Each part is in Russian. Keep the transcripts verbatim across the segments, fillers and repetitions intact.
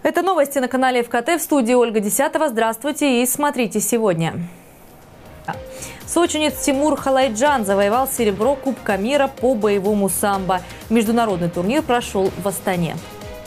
Это новости на канале ФКТ. В студии Ольга Десятова. Здравствуйте и смотрите сегодня. Сочинец Тимур Халайджан завоевал серебро Кубка мира по боевому самбо. Международный турнир прошел в Астане.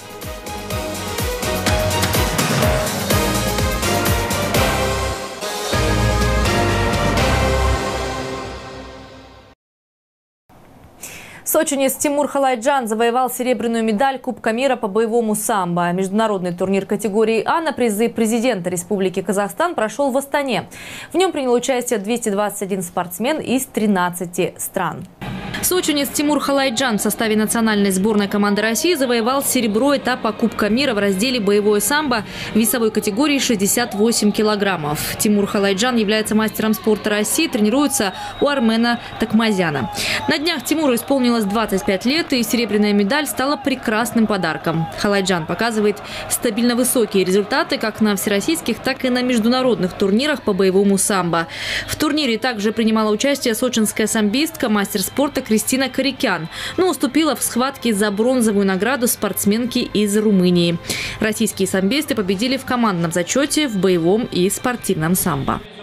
Сочинец Тимур Халайджан завоевал серебряную медаль Кубка мира по боевому самбо. Международный турнир категории А на призы президента Республики Казахстан прошел в Астане. В нем принял участие двести двадцать один спортсмен из тринадцати стран. Сочинец Тимур Халайджан в составе национальной сборной команды России завоевал серебро этапа Кубка мира в разделе «Боевое самбо» в весовой категории шестьдесят восемь килограммов. Тимур Халайджан является мастером спорта России, тренируется у Армена Такмазяна. На днях Тимуру исполнилось двадцать пять лет, и серебряная медаль стала прекрасным подарком. Халайджан показывает стабильно высокие результаты как на всероссийских, так и на международных турнирах по боевому самбо. В турнире также принимала участие сочинская самбистка, мастер спорта Кристина Корикян, но уступила в схватке за бронзовую награду спортсменки из Румынии. Российские самбисты победили в командном зачете в боевом и спортивном самбо.